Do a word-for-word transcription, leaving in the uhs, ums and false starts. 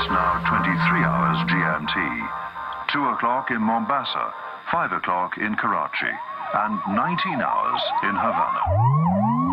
It's now twenty-three hours G M T. two o'clock in Mombasa, five o'clock in Karachi, and nineteen hours in Havana.